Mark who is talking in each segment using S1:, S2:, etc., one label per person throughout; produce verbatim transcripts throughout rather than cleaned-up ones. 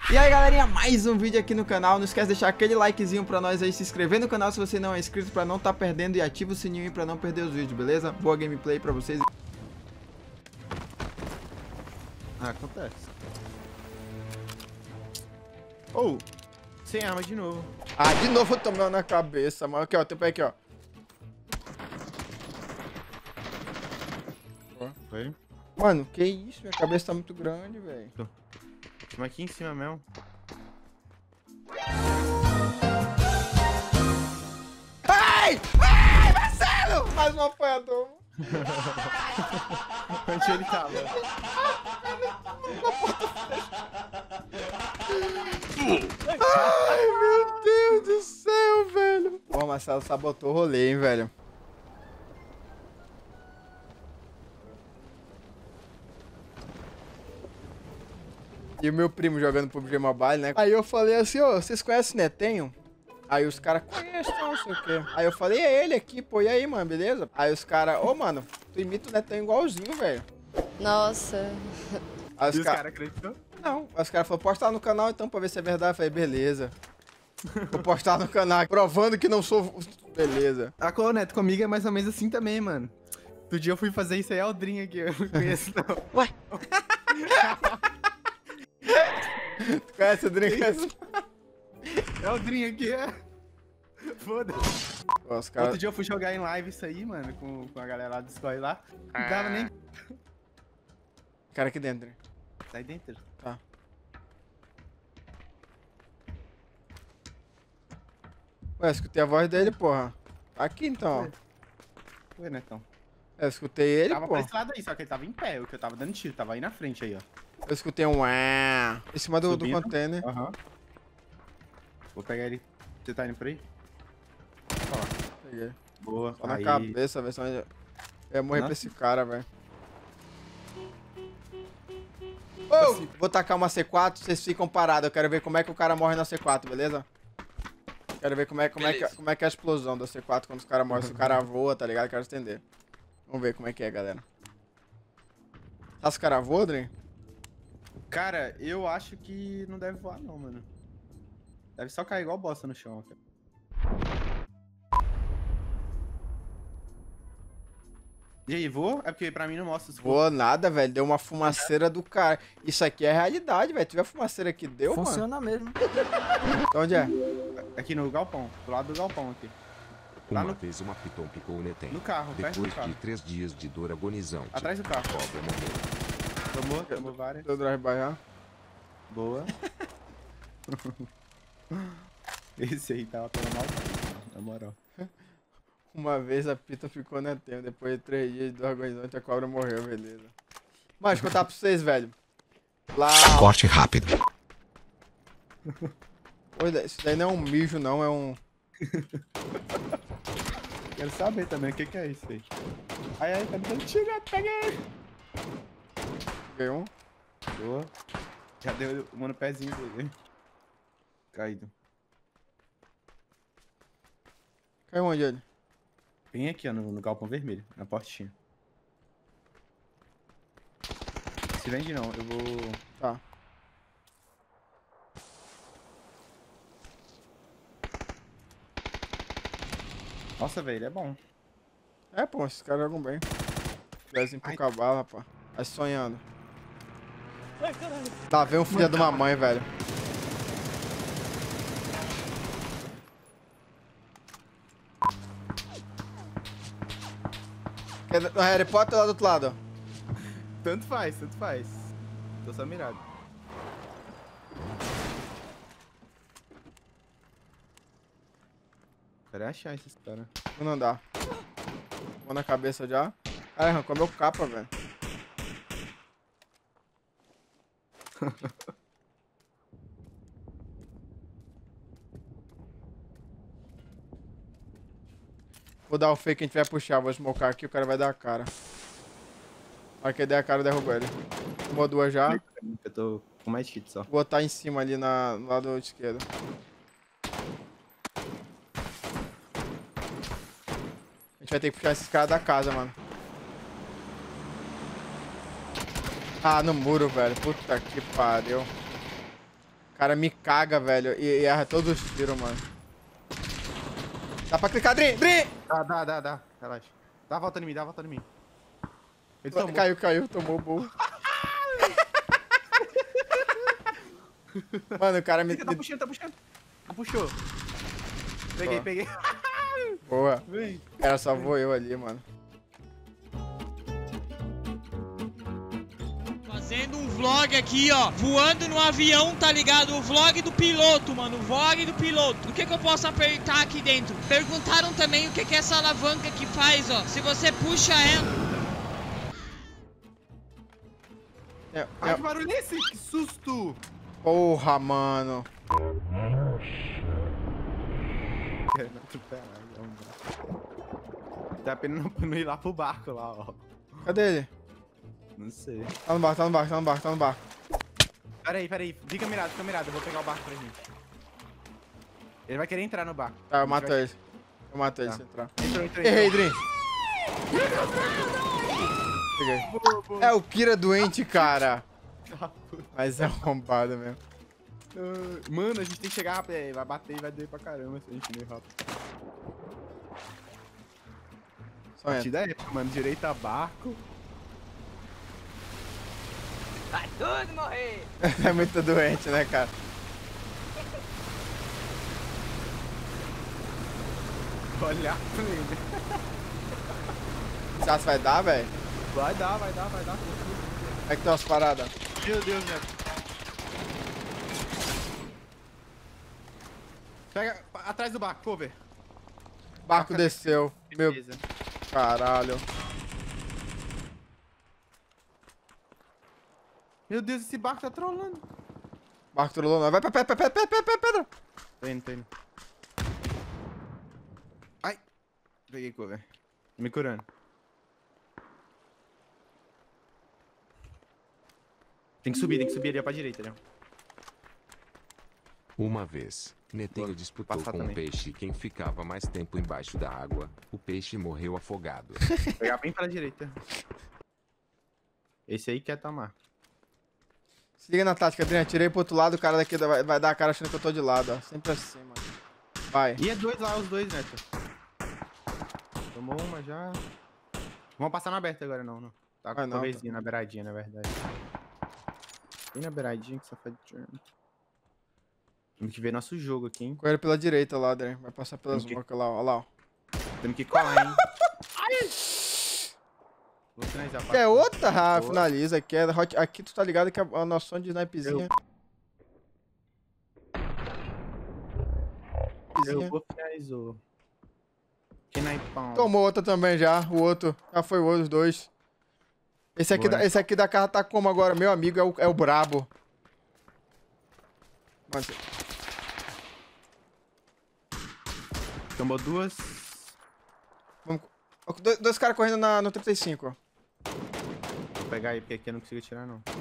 S1: E aí galerinha, mais um vídeo aqui no canal. Não esquece de deixar aquele likezinho pra nós aí, se inscrever no canal se você não é inscrito pra não tá perdendo e ativa o sininho pra não perder os vídeos, beleza? Boa gameplay pra vocês.
S2: Ah, acontece. Ou, oh, sem arma de novo.
S1: Ah, de novo eu tomei na cabeça, mano. Aqui, ó, tem pé aqui, ó.
S2: Foi?
S1: Mano, que isso? Minha cabeça tá muito grande, velho.
S2: Tinha aqui em cima mesmo.
S1: Ai! Ai, Marcelo! Mais um apoiador.
S2: Onde ele tava?
S1: Ai, meu Deus do céu, velho. Pô, Marcelo sabotou o rolê, hein, velho. E o meu primo jogando P U B G Mobile, né? Aí eu falei assim, ô, vocês conhecem o Netenho? Aí os caras, conhecem, não sei o quê. Aí eu falei, é ele aqui, pô, e aí, mano, beleza? Aí os caras, ô, mano, tu imita o Netenho igualzinho, velho.
S3: Nossa.
S1: Aí os
S2: E os
S1: caras...
S2: caras acreditou?
S1: Não, aí os caras falaram, posta no canal então pra ver se é verdade. Eu falei, beleza. Vou postar no canal, provando que não sou... Beleza.
S2: A Clô Neto comigo é mais ou menos assim também, mano. Outro dia eu fui fazer isso aí, é o Drinho aqui, eu não conheço não.
S3: Ué?
S1: Tu conhece o Drink?
S2: É o Drinho aqui, é. Foda-se.
S1: Os caras...
S2: Outro dia eu fui jogar em live isso aí, mano, com, com a galera lá do Sky lá. Não dava nem...
S1: Cara aqui dentro.
S2: Sai dentro.
S1: Tá. Ué, eu escutei a voz dele, porra. Aqui então, ó.
S2: Ué, Netão.
S1: Eu escutei ele,
S2: Tava
S1: pô.
S2: pra esse lado aí, só que ele tava em pé, o que eu tava dando tiro, tava aí na frente aí, ó.
S1: Eu escutei um ué em cima do, do
S2: Subindo.
S1: container.
S2: Aham. Vou pegar ele. Você tá indo por aí?
S1: Peguei.
S2: Boa.
S1: Só na
S2: aí.
S1: cabeça, velho. Senão eu ia morrer pra
S2: Nossa.
S1: esse cara, velho. Ô, vou tacar uma C quatro, vocês ficam parados. Eu quero ver como é que o cara morre na C quatro, beleza? Quero ver como é, como é, que, como é que é a explosão da C quatro quando os caras morrem. Se o cara voa, tá ligado? Quero entender. Vamos ver como é que é, galera. Tá, os caras voam, Drin?
S2: Cara, eu acho que não deve voar não, mano. Deve só cair igual bosta no chão, cara. E aí, voa? É porque pra mim não mostra os
S1: Voa nada, velho. Deu uma fumaceira do cara. Isso aqui é realidade, velho. Tu viu a fumaceira que deu, mano?
S4: Funciona mesmo.
S1: Onde é?
S2: Aqui no galpão, do lado do galpão aqui. Lá
S5: Uma
S2: no,
S5: vez uma piton picou o Netem.
S2: no carro, perto do
S5: Depois
S2: carro.
S5: de três dias de dor agonizante,
S2: Atrás do carro.
S5: a cobra morreu.
S2: Tomou, tomou várias.
S1: Deu drive-by já.
S2: Boa. Esse aí tava pela mal, na moral.
S1: Uma vez a pita ficou na tempo. Depois de três dias do agonizante, a cobra morreu, beleza. Mas, vou contar pra vocês, velho. Lá...
S5: Corte rápido.
S1: Pô, isso daí não é um mijo, não. É um...
S2: Quero saber também o que que é isso aí. Ai, ai, tá me dando tiro, peguei!
S1: Peguei um.
S2: Boa. Já deu uma no pezinho dele. Caído.
S1: Caiu onde ele?
S2: Bem aqui, ó, no, no galpão vermelho, na portinha. Se vende não, eu vou...
S1: Tá.
S2: Nossa, velho, é bom.
S1: É, pô, esses caras jogam bem. Pezinho pro
S2: Ai.
S1: cavalo, rapaz. Vai sonhando. Tá, vem um filho de uma mãe, velho. Quer- O Harry Potter lá do outro lado, ó.
S2: Tanto faz, tanto faz. Tô só mirado. Quero achar esses caras.
S1: Vou não andar. Vou na cabeça já. Ai, arrancou meu capa, velho. Vou dar o fake que a gente vai puxar. Vou smocar aqui, o cara vai dar a cara. Aí que der a cara, derruba ele. Tomou duas já.
S2: Eu tô com mais hit só.
S1: Vou botar em cima ali na, no lado esquerdo. A gente vai ter que puxar esses caras da casa, mano. Ah, no muro, velho. Puta que pariu. cara me caga, velho. E, e erra todos os tiros, mano. Dá pra clicar, Drim! Drim!
S2: Dá, dá, dá, dá. Relaxa. Dá a volta em mim, dá a volta em mim. Ele tomou.
S1: Caiu, caiu, tomou o burro. Mano, o cara me...
S2: Tá puxando, tá puxando. Não puxou. Peguei,
S1: Ó.
S2: peguei.
S1: Boa.
S2: Vem.
S1: Cara, só vou eu ali, mano.
S3: Fazendo um vlog aqui, ó, voando no avião, tá ligado? O vlog do piloto, mano, o vlog do piloto. O que que eu posso apertar aqui dentro? Perguntaram também o que que é essa alavanca que faz, ó. Se você puxa ela...
S1: É,
S2: Ai,
S1: é...
S2: que barulho é esse? Que susto!
S1: Porra, mano.
S2: Tá pena não, não ir lá pro barco lá, ó.
S1: Cadê ele?
S2: Não sei.
S1: Tá no barco, tá no barco, tá no barco, tá no barco.
S2: Pera aí, pera aí. Fica mirado, fica mirado. Eu vou pegar o barco pra gente. Ele vai querer entrar no barco.
S1: Tá, eu
S2: A gente
S1: mato
S2: vai-
S1: ele. Eu mato ele
S2: Tá.
S1: se entrar.
S2: Entrou, entrou,
S1: Errei,
S2: entrou.
S1: Drim. Peguei.
S2: Boa, boa.
S1: É o Kira doente, cara. Mas é arrombado mesmo.
S2: Ah, Mano, a gente tem que chegar rápido. É, vai bater e vai doer pra caramba se a gente ir rápido.
S1: Só entra.
S2: Partida épica, mano. Direito a barco.
S4: Vai tudo morrer!
S1: É muito doente, né, cara?
S2: Olha pra ele.
S1: Você acha que vai dar, velho?
S2: Vai dar, vai dar, vai dar.
S1: Como é que estão as paradas?
S2: Meu Deus, Neto. Pega atrás do barco, cover.
S1: O barco desceu. Meu
S2: Beleza.
S1: caralho.
S2: Meu Deus, esse barco tá trolando.
S1: O barco trollou, não. Vai pra pedra, pedra, pedra, pedra, pedra.
S2: Tô indo, tô indo. Ai. Peguei cover. Tô me curando. Tem que subir, tem que subir ali pra direita, né?
S5: Uma vez, Netenho
S2: Vou
S5: disputou
S2: passar
S5: com um
S2: também.
S5: peixe quem ficava mais tempo embaixo da água. O peixe morreu afogado.
S2: Pegar bem pra direita. Esse aí quer tomar.
S1: Se liga na tática, Adriano. Tirei pro outro lado, o cara daqui vai, vai dar a cara achando que eu tô de lado, ó. Sempre assim, mano. Vai.
S2: E é dois lá, os dois, Neto. Tomou uma já. Vamos passar na aberta agora, não, não. Tá com
S1: Vai
S2: a
S1: não,
S2: coverzinha na beiradinha, na verdade. Bem na beiradinha que só faz turn. Temos que ver nosso jogo aqui, hein?
S1: Correram pela direita lá, Adriano. Vai passar pelas
S2: Ok.
S1: mocas lá, ó. Olha lá, ó.
S2: Temos que colar, hein? Vou finalizar a
S1: Quer
S2: partida.
S1: outra? Ah,
S2: Boa.
S1: finaliza. Aqui, é hot... aqui tu tá ligado que a, a noção de snipezinha.
S2: Eu vou finalizar. Que naipão.
S1: Tomou outra também já, o outro. Já foi o outro, os dois. Esse aqui,
S2: Boa,
S1: da,
S2: né?
S1: esse aqui da casa tá como agora? Meu amigo é o, é o brabo. Mano,
S2: Tomou duas.
S1: vamos... dois, dois caras correndo na, no trinta e cinco, ó.
S2: Vou pegar aí, porque aqui eu não consigo tirar, não.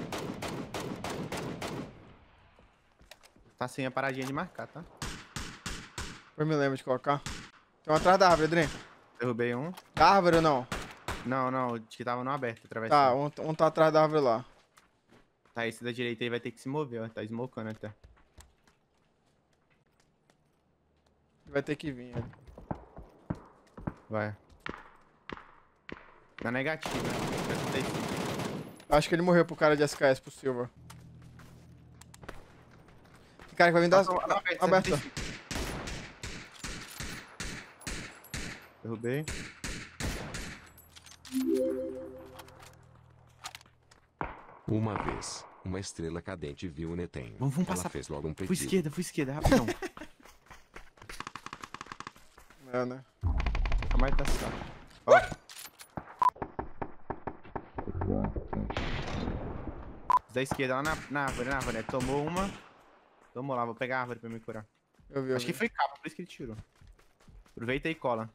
S2: Tá sem a paradinha de marcar, tá?
S1: Eu me lembro de colocar. Tem um atrás da árvore, Adrien.
S2: Derrubei um.
S1: Da árvore ou não?
S2: Não, não, que tava no aberto,
S1: Tá,
S2: atravessando.
S1: um, um tá atrás da árvore lá.
S2: Tá, esse da direita aí vai ter que se mover, ó. Tá smocando até.
S1: Vai ter que vir. Ele.
S2: Vai. Na negativa.
S1: Acho que ele morreu pro cara de S K S, pro Silva. Esse cara que vai vir das...
S2: Passou, aberto,
S1: aberto.
S2: setenta e cinco. Derrubei.
S5: Uma vez, uma estrela cadente viu o Netenho.
S2: Vamos, vamos
S5: Ela
S2: passar.
S5: fez logo um
S2: Fui
S5: pedido.
S2: esquerda, fui esquerda, rapidão.
S1: É, né?
S2: A mais tá só. Ó. Da esquerda, lá na, na árvore, na árvore, né? Tomou uma. Tomou lá, vou pegar a árvore pra me curar.
S1: Eu vi, eu
S2: Acho
S1: vi.
S2: que foi capa, por isso que ele tirou. Aproveita e cola.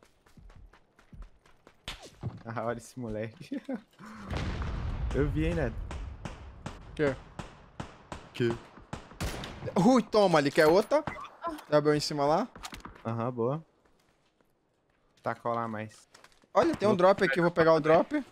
S2: Ah, olha esse moleque. Eu vi, hein, Neto?
S1: Que?
S2: Que?
S1: Ui, toma ali, quer outra? Abriu em cima lá.
S2: Aham, boa. Tá, colar mais.
S1: Olha, tem um drop aqui, eu vou pegar o drop.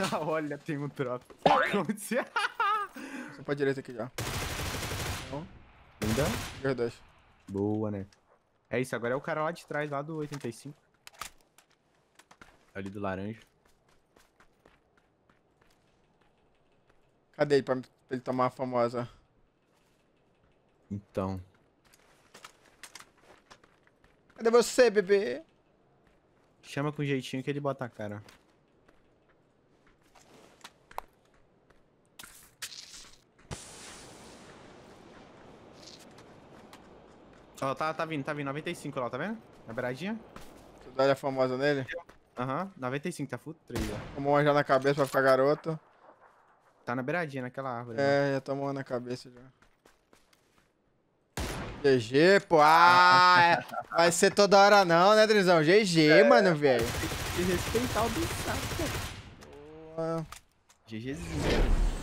S2: Olha, tem um drop. Como se...
S1: Só pra direita aqui já. Então,
S2: Ainda?
S1: Os dois.
S2: Boa, né? É isso, agora é o cara lá de trás, lá do oitenta e cinco. Ali do laranja.
S1: Cadê ele pra pra ele tomar a famosa?
S2: Então.
S1: Cadê você, bebê?
S2: Chama com jeitinho que ele bota a cara. Ó, tá, tá vindo, tá vindo. noventa e cinco lá, tá vendo? Na beiradinha?
S1: Tu dá a famosa nele?
S2: Aham, uhum, noventa e cinco, tá full três, ó.
S1: Tomou uma já na cabeça pra ficar garoto.
S2: Tá na beiradinha, naquela árvore.
S1: É, já tomou uma na cabeça já. G G, pô. Ah, é. Vai ser toda hora não, né, Drizão? G G, é, mano, velho.
S2: Tem que respeitar o bicho,
S1: Boa.
S2: GGzinho.